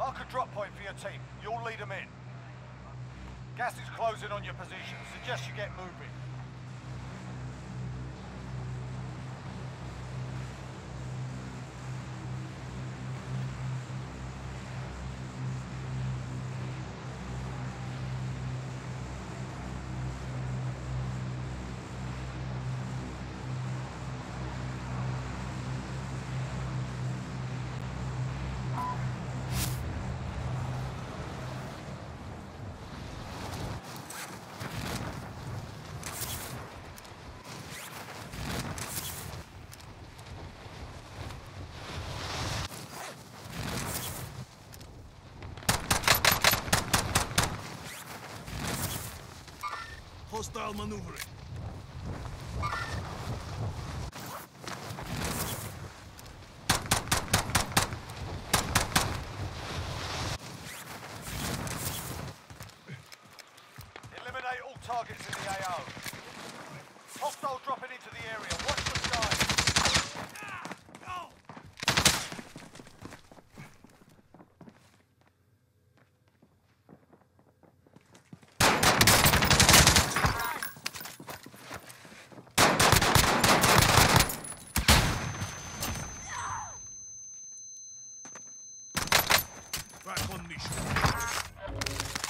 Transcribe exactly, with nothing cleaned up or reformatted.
Mark a drop point for your team. You'll lead them in. Gas is closing on your position. Suggest you get moving. Hostile maneuvering. Eliminate all targets in the A O. Hostile dropping into the area. Watch the sky. Go! Back on mission.